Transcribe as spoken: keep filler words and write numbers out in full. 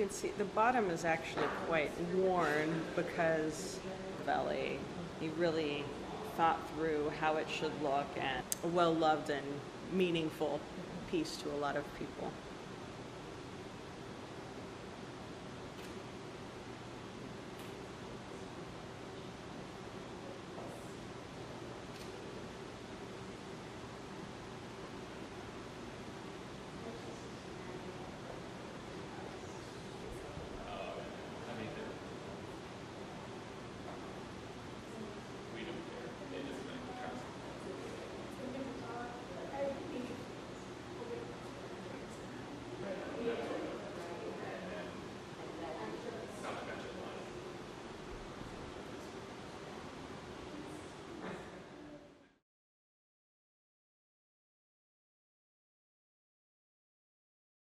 can see the bottom is actually quite worn because belly. He really thought through how it should look, and a well-loved and meaningful piece to a lot of people.